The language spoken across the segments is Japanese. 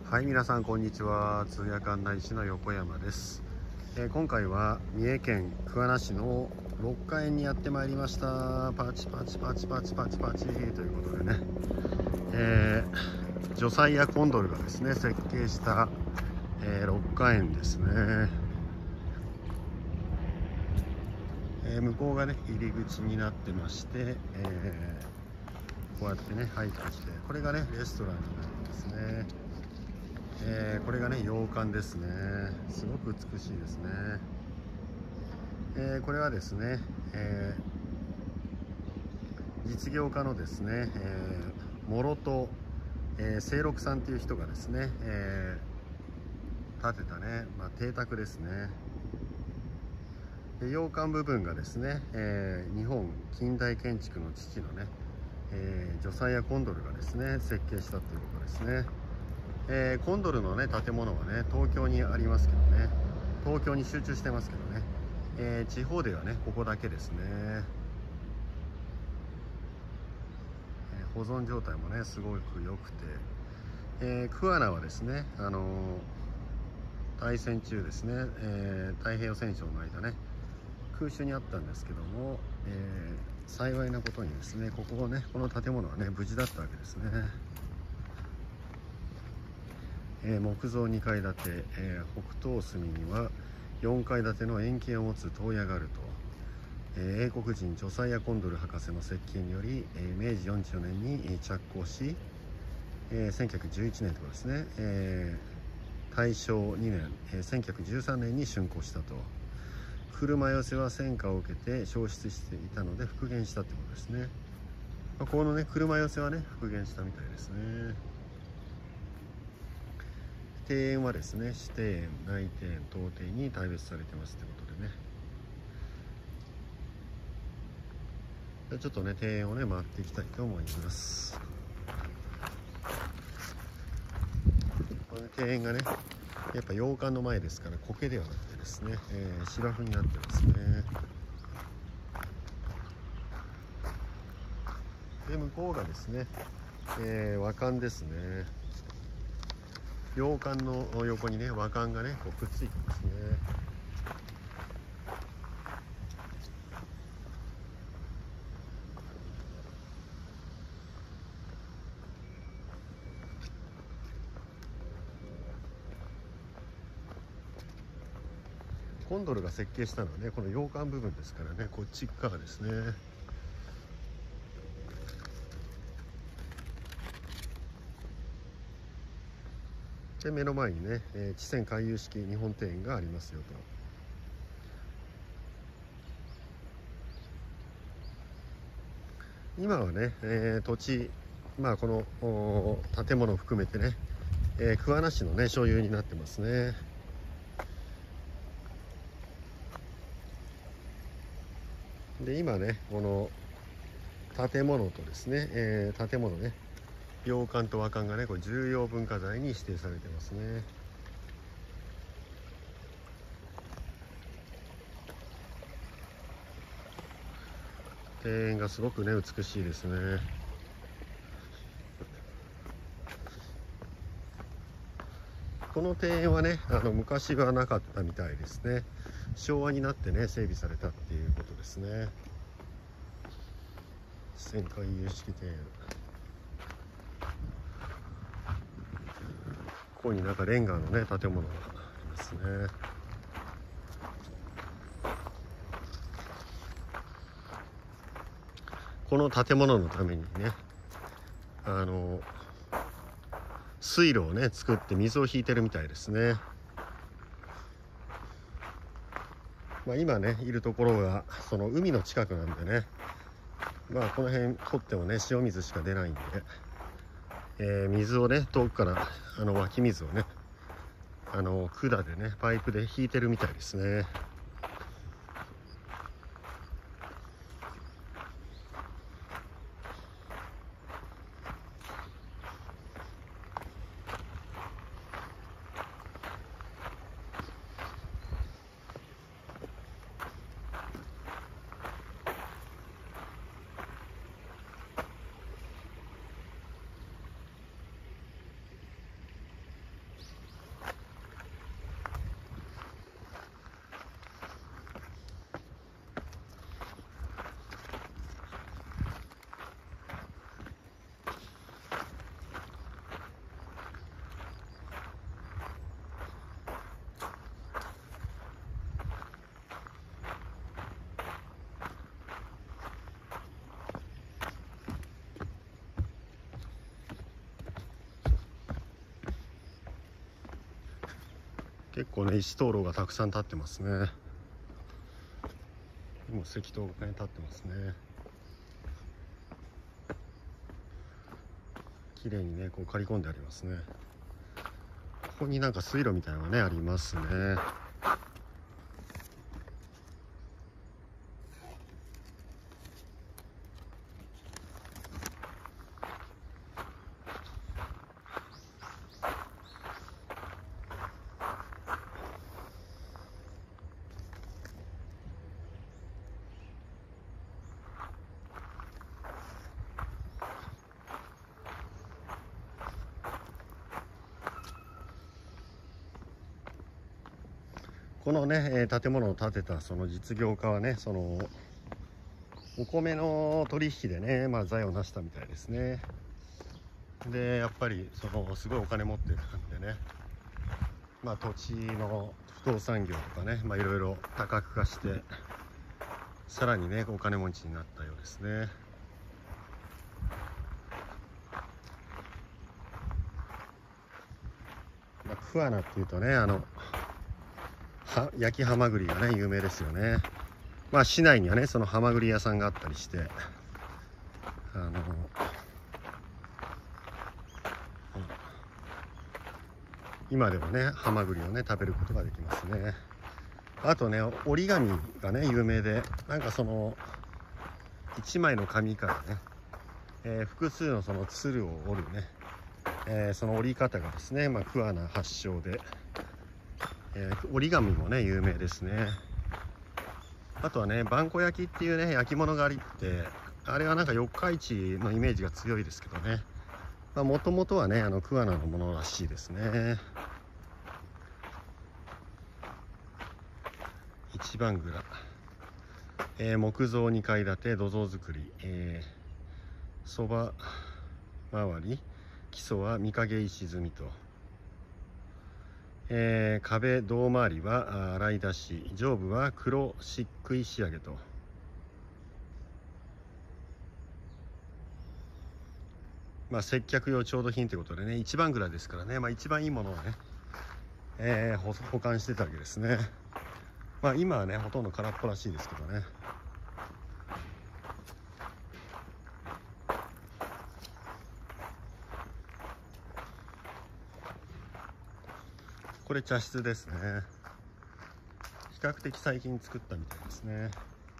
はい、皆さんこんにちは。通訳案内士の横山です。今回は三重県桑名市の六花園にやってまいりました。パチパチパチパチパチパチということでね、ジョサイア・コンドルがですね設計した、六花園ですね。向こうがね入り口になってまして、こうやってね入ってきて、これがねレストランになりますね。これがね洋館ですね。すごく美しいですね。これはですね、実業家のですね、諸戸、清六さんという人がですね、建てたね、邸宅ですね。で洋館部分がですね、日本近代建築の父のね、ジョサイア・コンドルがですね設計したということですね。コンドルのね建物はね東京にありますけどね、東京に集中してますけどね、地方ではねここだけですね。保存状態もねすごく良くて、桑名はですね大戦中ですね、太平洋戦争の間ね空襲にあったんですけども、幸いなことにですねこの建物はね無事だったわけですね。木造2階建て、北東隅には4階建ての円形を持つ塔屋があると、英国人ジョサイア・コンドル博士の設計により、明治44年に着工し、1911年とかですね、大正2年、1913年に竣工したと。車寄せは戦火を受けて消失していたので復元したってことですね。このね車寄せはね復元したみたいですね。庭園はですね指定園、内庭園、当庭に大別されてますということでね、ちょっとね庭園をね回っていきたいと思います。この庭園がねやっぱ洋館の前ですから苔ではなくてですね、芝生になってますね。で向こうがですね、和館ですね。洋館の横にね和館がねこうくっついてますね。コンドルが設計したのはねこの洋館部分ですからね、こっち側ですね。で目の前にね、地泉回遊式日本庭園がありますよと。今はね、土地この建物を含めてね、桑名市のね所有になってますね。で今ねこの建物とですね、建物ね洋館と和館がねこれ重要文化財に指定されてますね。庭園がすごくね美しいですね。この庭園はね昔はなかったみたいですね。昭和になってね整備されたっていうことですね。自然回遊式庭園、ここになんかレンガのね建物がありますね。この建物のためにね水路をね作って水を引いてるみたいですね。今ねいるところがその海の近くなんでね、この辺掘ってもね塩水しか出ないんで、水をね遠くから湧き水をね管でねパイプで引いてるみたいですね。 結構ね石灯籠がたくさん立ってますね。今石灯がね立ってますね。綺麗にねこう刈り込んでありますね。ここになんか水路みたいなのがねありますね。このね建物を建てたその実業家はねそのお米の取引でね財を成したみたいですね。でやっぱりそのすごいお金持ってるんでね土地の不動産業とかねいろいろ多角化してさらにねお金持ちになったようですね。桑名っていうとね焼きハマグリがね有名ですよね。市内にはねそのハマグリ屋さんがあったりして今でもねハマグリをね食べることができますね。あとね折り紙がね有名でなんかその1枚の紙からね、複数のその鶴を折るね、その折り方がですね桑名発祥で、折り紙もね有名ですね。あとはね萬古焼っていうね焼き物がありってあれはなんか四日市のイメージが強いですけどねもともとはね桑名のものらしいですね。一番蔵、木造2階建て土蔵造り、そば周り基礎は御影石積みと、壁胴回りは洗い出し上部は黒漆喰仕上げと。接客用調度品ということでね一番蔵ですからね一番いいものをね、保管してたわけですね。今はねほとんど空っぽらしいですけどね。これ茶室ですね。比較的最近作ったみたいですね。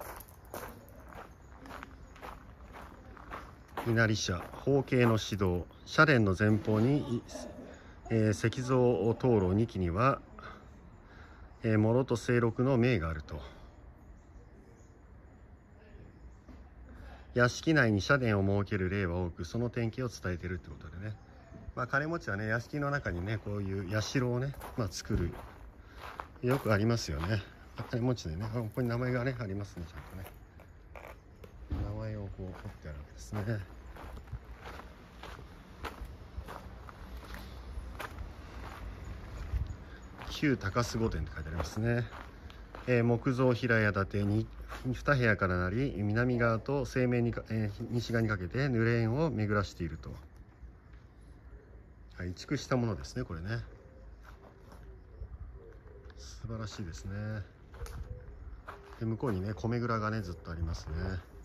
稲荷社方形の指導社殿の前方に、石像灯籠2基には、諸と清六の銘があると。屋敷内に社殿を設ける例は多くその典型を伝えているってことでね金持ちはね屋敷の中にねこういう社をね、作るよくありますよね。金持ちでねここに名前がねありますね。ちゃんとね名前をこう彫ってあるわけですね。旧高須御殿って書いてありますね。木造平屋建てに2部屋からなり南側と西面に西側にかけて濡れ縁を巡らしていると。移築したものですねこれね。素晴らしいですね。で向こうにね米蔵がねずっとありますね。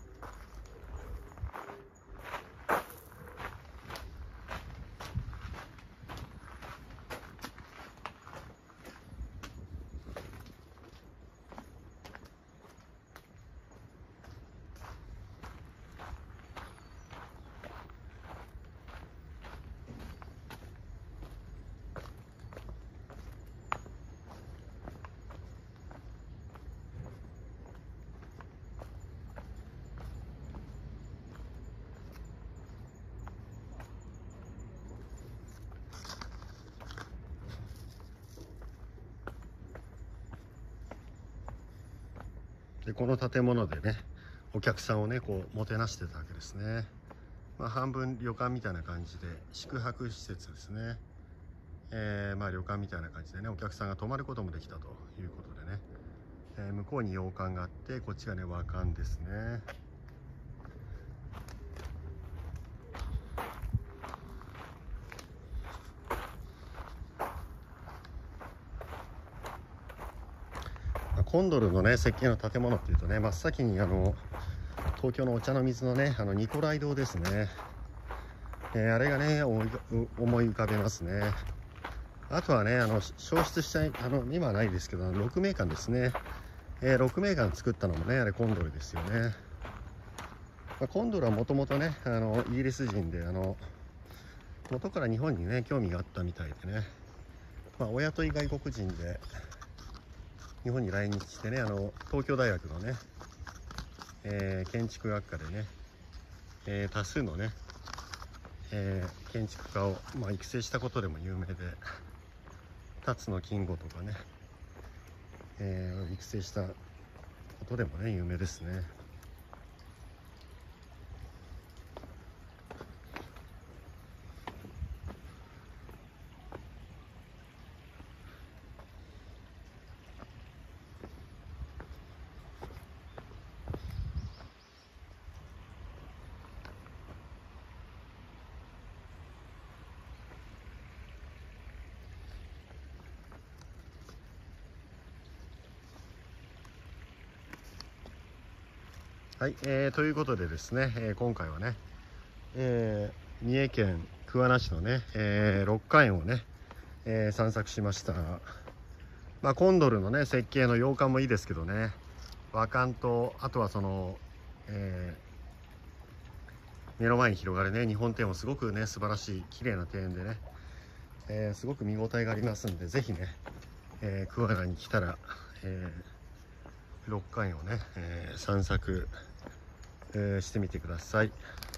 でこの建物でねお客さんをねこうもてなしてたわけですね。半分旅館みたいな感じで宿泊施設ですね。旅館みたいな感じでねお客さんが泊まることもできたということでね、向こうに洋館があってこっちがね和館ですね。 コンドルのね設計の建物っていうとね、真っ先に東京のお茶の水のねニコライ堂ですね。あれがね思い浮かべますね。あとはね消失した今はないですけど鹿鳴館ですね。鹿鳴館作ったのもねあれコンドルですよね。コンドルはもともとねイギリス人で元から日本にね興味があったみたいでね、親と外国人で日本に来日してね東京大学のね、建築学科でね、多数のね、建築家を、育成したことでも有名で、辰野金吾とかね、育成したことでもね有名ですね。はい、ということでですね、今回はね、三重県桑名市のね、六花園をね、散策しました。コンドルのね設計の洋館もいいですけどね、和館とあとは目の前に広がるね日本庭園もすごくね素晴らしい綺麗な庭園でね、すごく見応えがありますんで、ぜひね、桑名に来たら、六花園をね、散策してみてください。